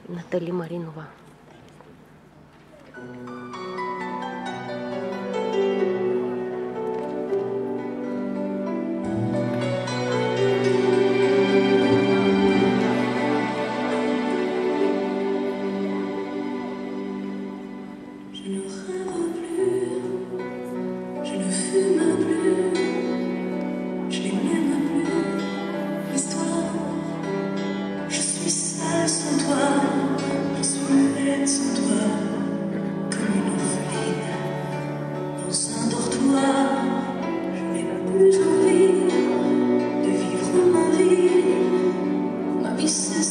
Натали Маринова. Je ne rêve plus, je ne fume plus, je n'aime plus l'histoire. Je suis seule sans toi, seule sans toi, comme une orpheline dans un dortoir. Je n'ai plus envie de vivre ma vie c'est